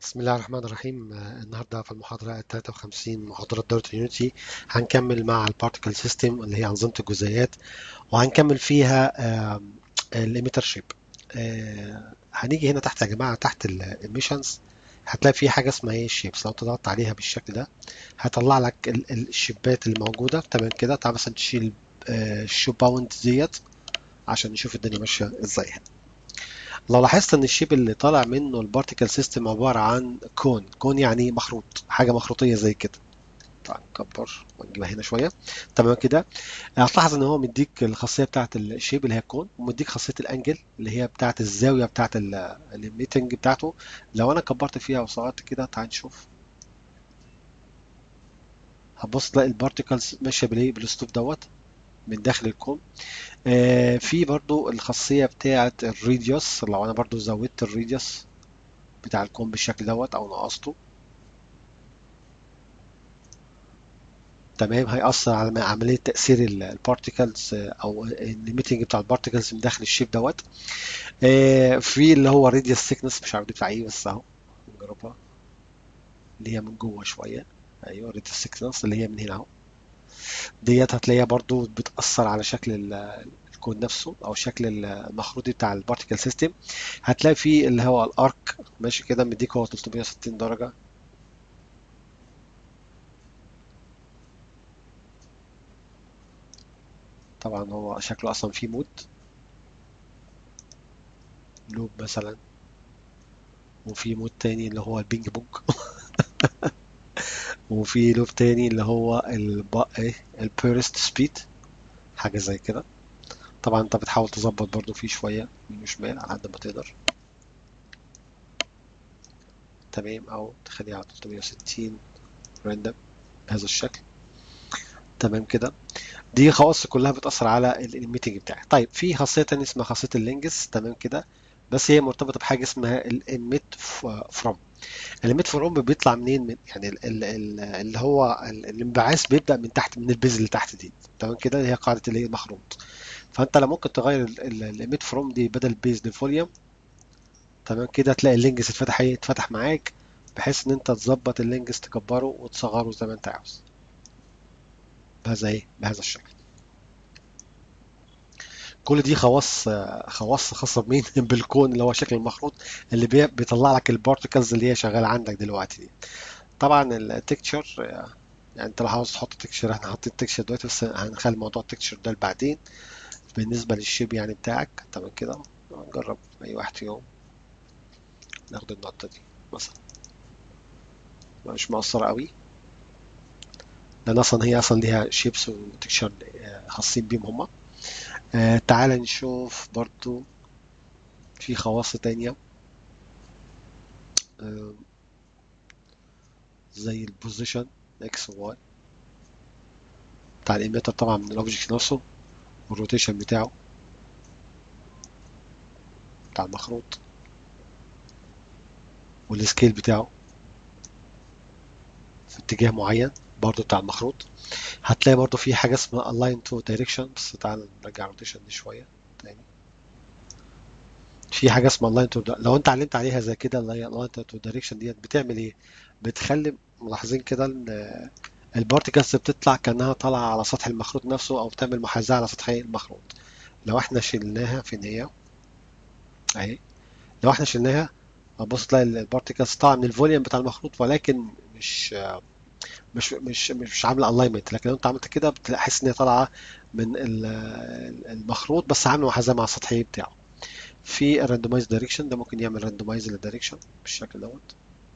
بسم الله الرحمن الرحيم. النهارده في المحاضرة 53 محاضرة دورة يونيتي هنكمل مع البارتيكل سيستم اللي هي أنظمة الجزيئات، وهنكمل فيها الإيميتر شيب. هنيجي هنا تحت يا جماعة، تحت الإيميشنز هتلاقي في حاجة اسمها ايه الشيبس. لو انت ضغطت عليها بالشكل ده هيطلع لك الشيبات اللي موجودة. تمام كده. تعال مثلا تشيل الشو باوند ديت عشان نشوف الدنيا ماشية ازاي. لو لاحظت ان الشيب اللي طالع منه البارتيكل سيستم عبارة عن كون يعني مخروط، حاجة مخروطية زي كده. تعال نكبر ونجيبها هنا شوية. تمام كده. هتلاحظ ان هو مديك الخاصية بتاعت الشيب اللي هي الكون، ومديك خاصية الانجل اللي هي بتاعت الزاوية بتاعت الميتنج بتاعته. لو انا كبرت فيها وصغرت كده تعال نشوف، هتبص تلاقي البارتيكلز ماشية بالايه بالاسلوب دوت من داخل الكون. في برضو الخاصية بتاعت الريديوس. لو انا برضو زودت الريديوس بتاع الكون بالشكل دوت او نقصته، تمام، هيأثر على عملية تأثير البارتيكلز أو الليميتنج بتاع البارتيكلز من داخل الشيب دوت. في اللي هو راديوس سيكنس، مش عارف بتاع ايه بس اهو نجربها، اللي هي من جوه شوية. ايوه راديوس سيكنس اللي هي من هنا اهو، ديت هتلاقيها برضو بتأثر على شكل الكود نفسه او شكل المخروطي بتاع البارتيكل سيستم. هتلاقي فيه اللي هو الارك ماشي كده مديك هو 360 درجة. طبعا هو شكله اصلا فيه مود لوب مثلا، وفي مود تاني اللي هو البينج بونج وفي لوب تاني اللي هو البيرست سبيد، حاجة زي كده. طبعا انت بتحاول تظبط برضو فيه شوية يمين وشمال على قد ما تقدر. تمام، او تخليها على 360 راندم بهذا الشكل. تمام كده. دي خواص كلها بتأثر على الميتنج بتاعك. طيب في خاصية تانية اسمها خاصية اللينجز. تمام كده. بس هي مرتبطة بحاجة اسمها الاميت فروم. الاميت فروم بيطلع منين؟ من يعني اللي هو الانبعاث بيبدأ من تحت، من البيز اللي تحت دي. تمام كده، هي قاعدة اللي هي المخروط. فانت لو ممكن تغير الايميت فروم دي بدل بيز لفوليوم. تمام كده، تلاقي اللينجز اتفتح ايه اتفتح معاك، بحيث ان انت تظبط اللينجز تكبره وتصغره زي ما انت عاوز بهذا بهذا الشكل. كل دي خواص خاصه بمين بالكون اللي هو شكل المخروط اللي بيطلع لك البارتكلز اللي هي شغاله عندك دلوقتي دي. طبعا التكتشر، يعني انت لو عاوز تحط تكتشر، احنا حاطين تكتشر دلوقتي بس هنخلي موضوع التكتشر ده بعدين. بالنسبه للشيب يعني بتاعك، تمام كده. نجرب اي واحد فيهم، ناخد النقطه دي مثلا، مش مقصره قوي لان اصلا هي اصلا ليها شيبس وتكشر خاصين بيهم هما. تعال نشوف برضو في خواص تانية. آه زي البوزيشن اكس وواي بتاع الإيميتر، طبعا من الأوبجكت نفسه، والروتيشن بتاعه بتاع المخروط، والسكيل بتاعه في اتجاه معين برضو بتاع المخروط. هتلاقي برضو في حاجة اسمها align to direction. بس تعال نرجع الروتيشن دي شوية تاني. في حاجة اسمها align to، لو انت علمت عليها زي كده اللي هي align to direction ديت بتعمل ايه؟ بتخلي، ملاحظين كده ان البارتيكلز بتطلع كأنها طالعة على سطح المخروط نفسه، او بتعمل محاذاة على سطح المخروط. لو احنا شلناها في النهاية اهي، لو احنا شلناها هتبص تلاقي البارتيكلز طالعه من الفوليوم بتاع المخروط، ولكن مش عامله الاينمنت. لكن لو انت عملت كده بتحس ان هي طالعه من المخروط بس عامله محاذاه مع السطحيه بتاعه. في الراندومايز دايركشن ده ممكن يعمل راندومايز للدايركشن بالشكل دوت،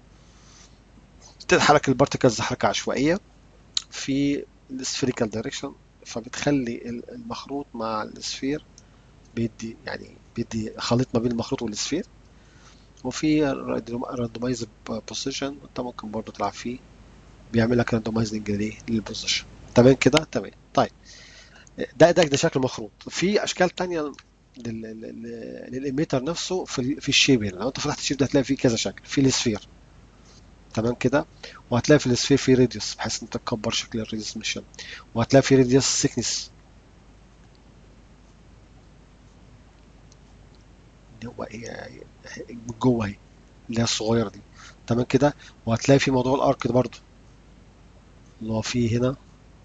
تتحرك البارتيكلز حركه عشوائيه. في السفيريكال دايركشن، فبتخلي المخروط مع السفير بيدي خليط ما بين المخروط والسفير. وفي راندومايز بوزيشن انت ممكن برضو تلعب فيه، بيعمل لك راندومايزنج للبوزيشن. تمام كده. تمام. طيب ده شكل مخروط. في اشكال تانية للإيميتر نفسه في الشيب. هنا لو انت فتحت الشيب ده هتلاقي فيه كذا شكل. في السفير، تمام كده، وهتلاقي في السفير في راديوس بحيث انت تكبر شكل الراديوس مش، وهتلاقي في راديوس سيكنس اللي هو ايه من جوه اهي. اللي هي الصغيره دي. تمام كده. وهتلاقي في موضوع الارك ده برضو، اللي هو فيه هنا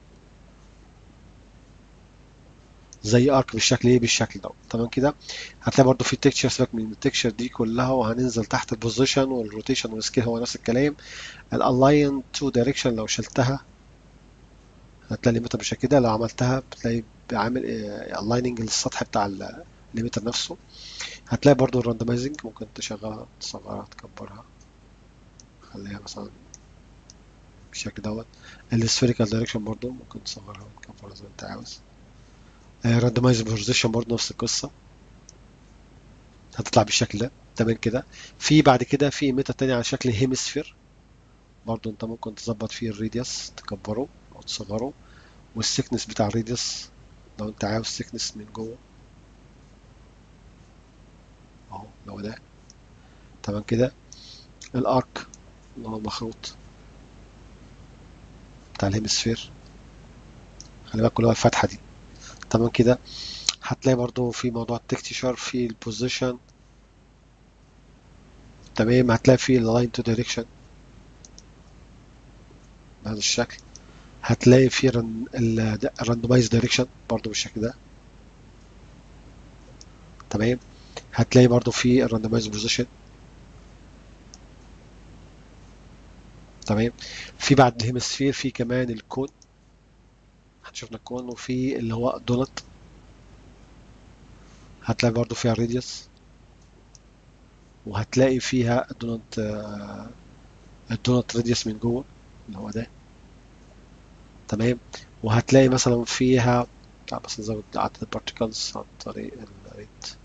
زي ارك بالشكل ايه، بالشكل ده. تمام كده. هتلاقي برضو في تكتشر، سيبك من التكتشر دي كلها، وهننزل تحت البوزيشن والروتيشن والسكيل هو نفس الكلام. الالاين تو دايركشن لو شلتها هتلاقي ليميتر بالشكل كده، لو عملتها بتلاقي عامل الايننج للسطح بتاع الليميتر نفسه. هتلاقي برضو الراندمايزنج ممكن تشغلها، تصغرها، تكبرها، خليها مثلا بالشكل دوت. السفيريكال دايركشن برضو ممكن تصغرها وتكبرها زي ما انت عاوز. راندمايز بوزيشن برضو نفس القصة، هتطلع بالشكل ده. تمام كده. في بعد كده في ميتا تانية على شكل هيمسفير، برضو انت ممكن تظبط فيه الراديوس، تكبره او تصغره، والسكنس بتاع الراديوس لو انت عاوز سكنس من جوه اهو، لو ده. تمام كده. الارك اللي هو المخروط بتاع الهيمسفير، خلي بالك اللي هو الفتحة دي. تمام كده. هتلاقي برضو في موضوع التكتشر في البوزيشن. تمام. هتلاقي في اللاين تو دايركشن بهذا الشكل. هتلاقي في الراندومايز دايركشن برضو بالشكل ده. تمام. هتلاقي برضو في الراندومايز بوزيشن. تمام. في بعد الهيمسفير في كمان الكون، هنشوفنا الكون، وفي اللي هو دونت، هتلاقي برضو فيها الراديوس، وهتلاقي فيها الدونت راديوس من جوه اللي هو ده. تمام. وهتلاقي مثلا فيها، لا بس نزود عدد البارتيكلز عن طريق الريت.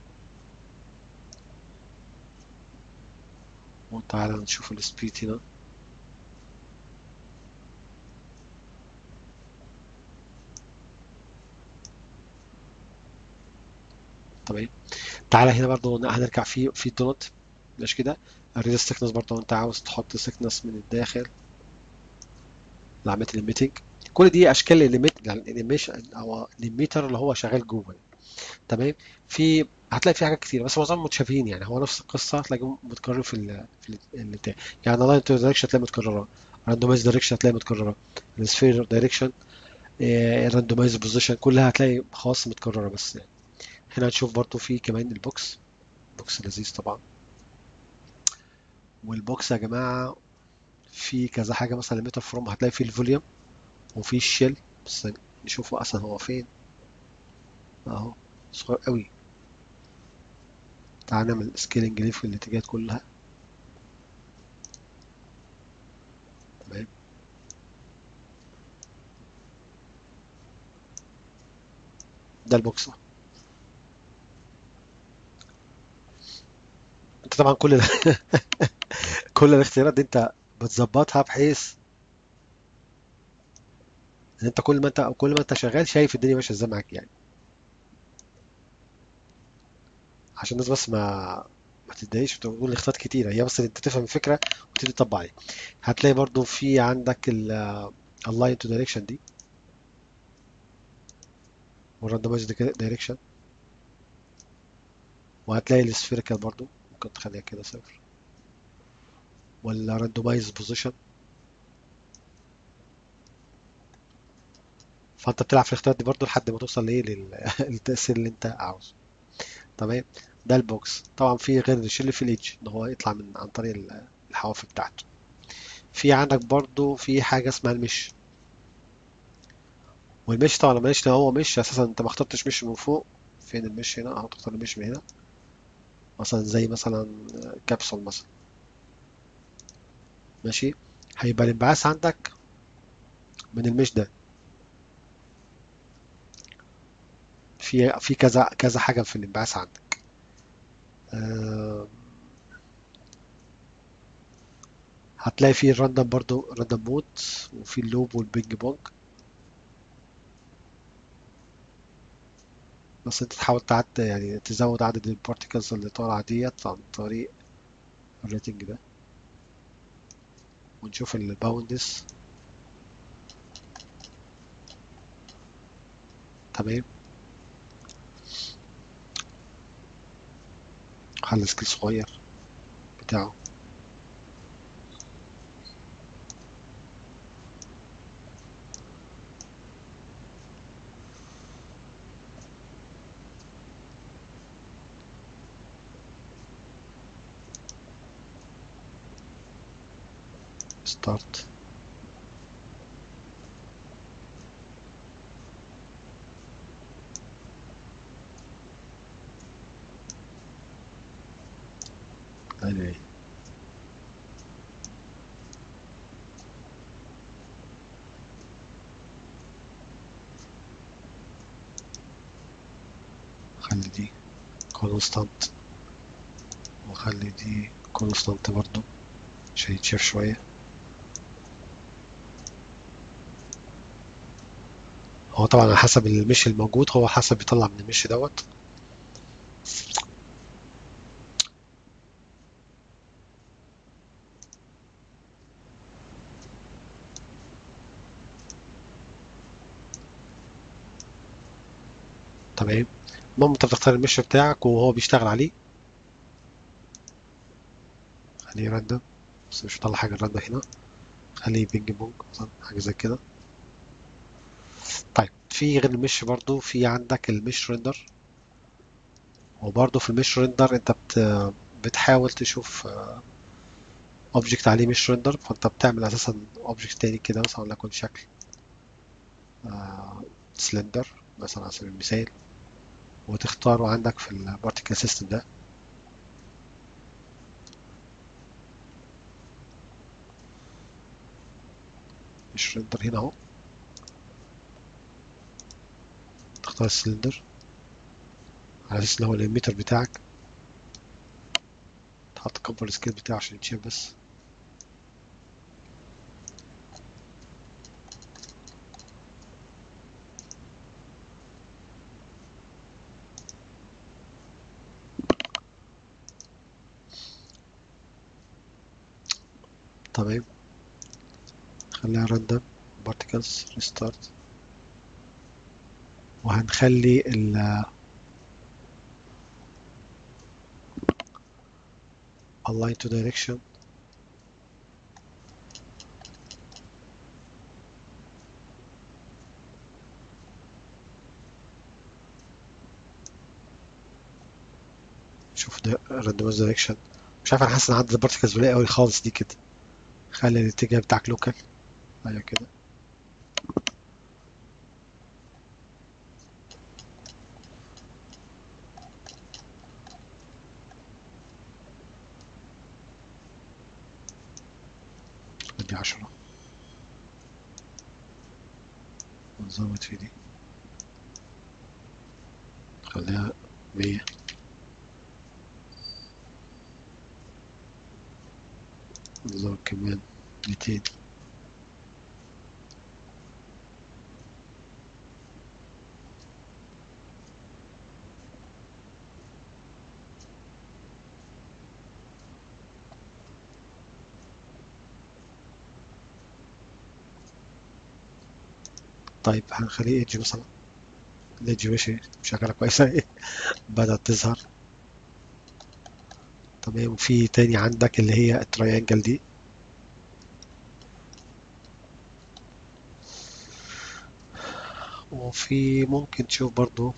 وتعالى نشوف السبيد هنا. تمام. تعالى هنا برضو هنرجع في الدونت، مش كده. الريدس سيكنس برضو انت عاوز تحط سيكنس من الداخل لعملية الليميتنج. كل دي اشكال الليميت يعني الانيميشن او الليميتر اللي هو شغال جوه. تمام. هتلاقي في حاجات كتير بس معظمهم متشابهين، يعني هو نفس القصه هتلاقيهم متكرر اللي بتاع. يعني لاين تو دايركشن هتلاقي متكرره، راندومايز دايركشن هتلاقي متكرره، السفير دايركشن، الراندومايز بوزيشن كلها هتلاقي خواص متكرره بس يعني. هنا هتشوف برضو في كمان البوكس، بوكس لذيذ طبعا. والبوكس يا جماعه في كذا حاجه، مثلا الميتا فروم هتلاقي فيه الفوليوم وفي الشيل، بس نشوفه اصلا هو فين. اهو صغير قوي. تعال نعمل سكيلنج ليه في الاتجاهات كلها. تمام. ده البوكس. انت طبعا كل الاختيارات دي انت بتظبطها بحيث ان انت كل ما انت شغال شايف الدنيا ماشيه ازاي معاك يعني، عشان الناس بس ما تتضايقش وتقول اختيارات كتيره، هي بس انت تفهم الفكره وتبتدي تطبق عليها. هتلاقي برضو في عندك اللاين تو دايركشن دي، والراندمايز دايركشن، وهتلاقي السفيريكال برضو ممكن تخليها كده صفر، والراندومايز بوزيشن. فانت بتلعب في الاختيارات دي برضو لحد ما توصل لايه للتأثير اللي انت عاوزه. تمام. ده البوكس. طبعا في غير الشيل في الايدج ان هو يطلع من عن طريق الحواف بتاعته. في عندك برضو في حاجه اسمها المش. والمش طبعا لما لو هو مش اساسا انت ما اخترتش مش من فوق. فين المش هنا اهو، تختار المش من هنا، مثلا زي مثلا كبسول مثلا. ماشي. هيبقى الانبعاث عندك من المش ده. في كذا كذا حاجه في الانبعاث عندك. آه، هتلاقي فيه الراندوم برضو، راندوم مود، وفي اللوب والبينج بونج. بس انت تحاول يعني تزود عدد البارتيكلز اللي طالعه ديت عن طريق الريتنج ده. ونشوف الباوندس. تمام. خلي سكيل صغير بتاعه. ستارت. خلي دي كونستانت، وخلي دي كونستانت برضو عشان يتشاف شوية. هو طبعا على حسب المش الموجود، هو حسب يطلع من المش دوت. تمام. المهم انت بتختار المش بتاعك وهو بيشتغل عليه. خليه راندم، بس مش هطلع حاجة راندم هنا. خليه بينج بونج مثلا، حاجة زي كده. طيب في غير المش برضو في عندك المش ريندر. وبرضو في المش ريندر انت بتحاول تشوف اوبجكت عليه مش ريندر، فانت بتعمل اساسا اوبجكت تاني كده، مثلا وليكن شكل سلندر مثلا على سبيل المثال، وتختاره عندك في البارتيكل سيستم ده. مش ريندر هنا اهو، تختار السلندر على اساس ان هو الاميتر بتاعك. تحط كبر السكيل بتاعه عشان يتشاف بس. تمام. خليها راندم بارتيكلز ريستارت، وهنخلي ال align to direction. شوف ده randomize direction. مش عارف، انا حاسس ان عدد البارتيكلز قليل قوي خالص دي كده. خلي الاتجاه بتاعك لوكال. ايوه كده. دي 10 ونزود في دي، خليها 100. نزود كمان 200. طيب هنخليه ايدج مثلا. الايدج ماشي شغاله كويسه اهي. بدأت تظهر. تمام. وفي تاني عندك اللي هي التريانجل دي. وفي ممكن تشوف برضو،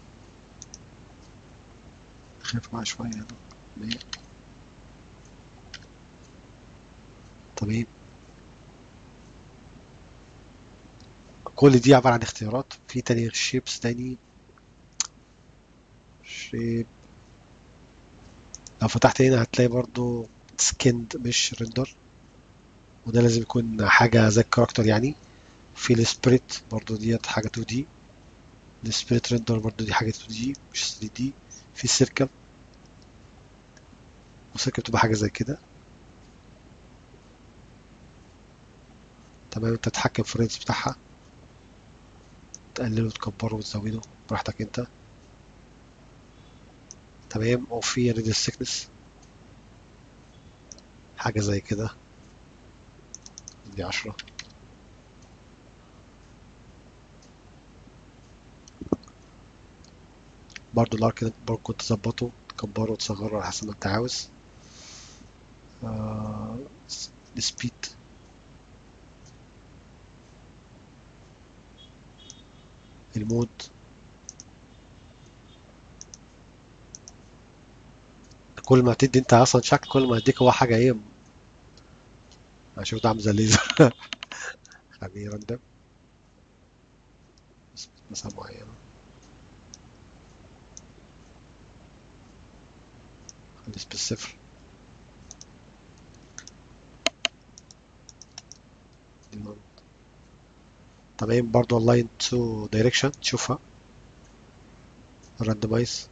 خاف معاه شوية ده. 100. تمام. كل دي عبارة عن اختيارات. في تاني شيبس تاني. شيب، لو فتحت هنا هتلاقي برضو سكند مش ريندر، وده لازم يكون حاجة زي الكاركتر يعني. في السبريت برضو ديت حاجة 2D. السبريت ريندر برضو دي حاجة 2D مش 3D. في السيركل، والسيركل بتبقى حاجة زي كده. تمام. انت تتحكم في الرينج بتاعها، تقلله وتكبره وتزوده براحتك انت. تمام. وفي ريديوس سيكنس حاجة زي كده، دي 10. برضو الارك برضو كنت تظبطه تكبره وتصغره على حسب ما انت عاوز. آه السبيد، المود. كل ما تدي انت اصلا شكل، كل ما يديك هو حاجة ايه. هشوف ده عامل زي الليزر. خليه راندم مسافة معينة، خليه بالصفر. تمام برضو align to direction تشوفها randomize.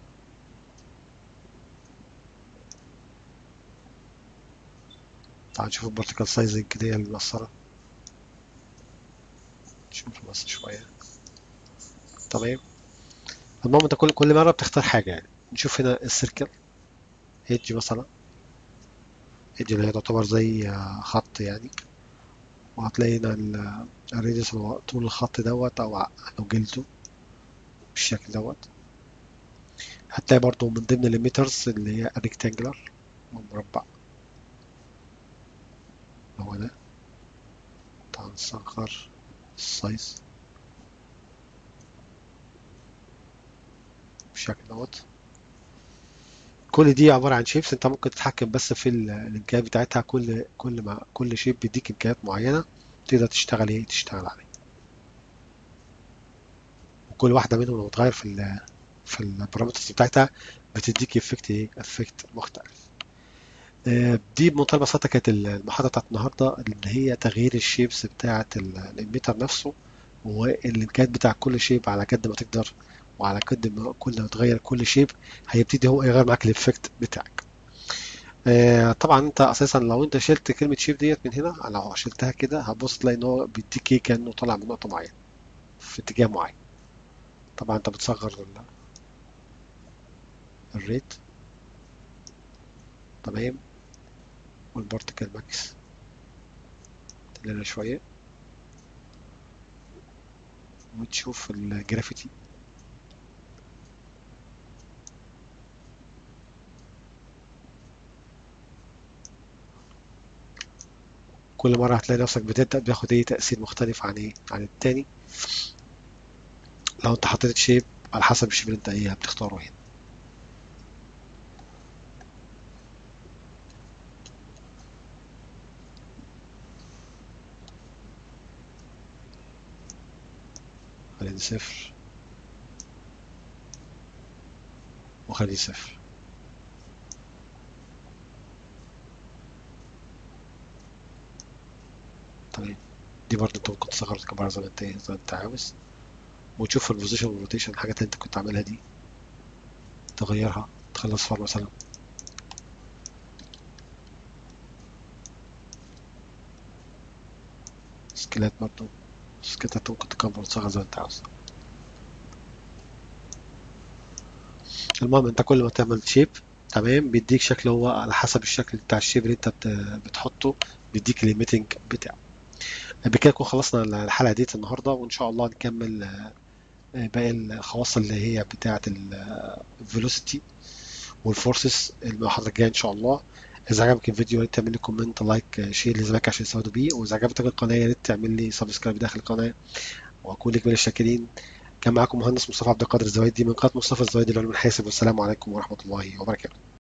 تعال نشوف البارتيكل سايزنج كده هي اللي مأثرة، نشوف بس شوية. تمام. المهم انت كل مرة بتختار حاجة يعني. نشوف هنا السيركل ايدج مثلا، ايدج اللي هي تعتبر زي خط يعني. وهتلاقي هنا الراديوس اللي هو طول الخط دوت او لو جلده بالشكل دوت. هتلاقي برضو من ضمن الليميترز اللي هي الريكتانجلر والمربع هو ده. تعال نصغر السايز بالشكل دوت. كل دي عبارة عن شيبس، انت ممكن تتحكم بس في الامكانيات بتاعتها. كل شيب بيديك امكانيات معينة تقدر تشتغل عليه. وكل واحدة منهم لو اتغير في البارامترز بتاعتها بتديك افكت مختلف. دي بمنتهى البساطة كانت المحاضرة بتاعت النهاردة، اللي هي تغيير الشيبس بتاعت الاميتر نفسه، والامكانيات بتاع كل شيب على قد ما تقدر. وعلى قد ما كل ما تغير كل شيب هيبتدي هو يغير معاك الافكت بتاعك. طبعا انت اساسا لو انت شلت كلمة شيب ديت من هنا، لو شلتها كده هتبص تلاقي ان هو بيديك كأنه طالع من نقطة معينة في اتجاه معين. طبعا انت بتصغر الريت. تمام. والبارتيكل ماكس تقللها شوية وتشوف الجرافيتي. كل مرة هتلاقي نفسك بتبدأ بياخد تأثير مختلف عن التاني. لو انت حطيت شيب على حسب الشيب اللي انت بتختاره هنا. خليني صفر وخليني صفر. تمام. دي برضه انت ممكن تصغر الكاميرا زي ما انت عاوز، وتشوف البوزيشن والروتيشن الحاجات اللي انت كنت عاملها دي تغيرها، تخلي اصفر مثلا. سكيلات برضه، سكيلات ممكن تكبر وتصغر زي ما انت عاوز. المهم انت كل ما تعمل شيب تمام بيديك شكل، هو على حسب الشكل بتاع الشيب اللي انت بتحطه بيديك الليميتنج بتاعه. بكده نكون خلصنا الحلقة ديت النهاردة، وإن شاء الله نكمل باقي الخواص اللي هي بتاعة الفيلوسيتي والفورسز المحاضرة الجاية إن شاء الله. إذا عجبك الفيديو يا ريت تعمل لي كومنت، لايك، شير لزمايلك عشان يستفادوا بيه. وإذا عجبتك القناة يا ريت تعمل لي سبسكرايب داخل القناة، وأكون لك من الشاكرين. كان معاكم مهندس مصطفى عبد القادر الزوايدي من قناة مصطفى الزوايدي لعلوم الحاسب، والسلام عليكم ورحمة الله وبركاته.